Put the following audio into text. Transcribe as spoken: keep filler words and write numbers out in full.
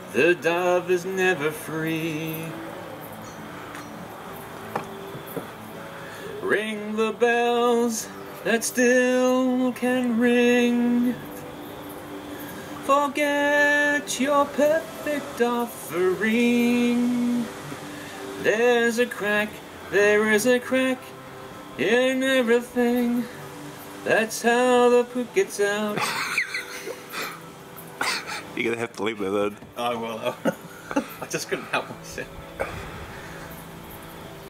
The dove is never free. Ring the bells that still can ring. Forget your perfect offering. There's a crack, there is a crack in everything. That's how the poop gets out. You're gonna have to leave that in. I will. I just couldn't help myself.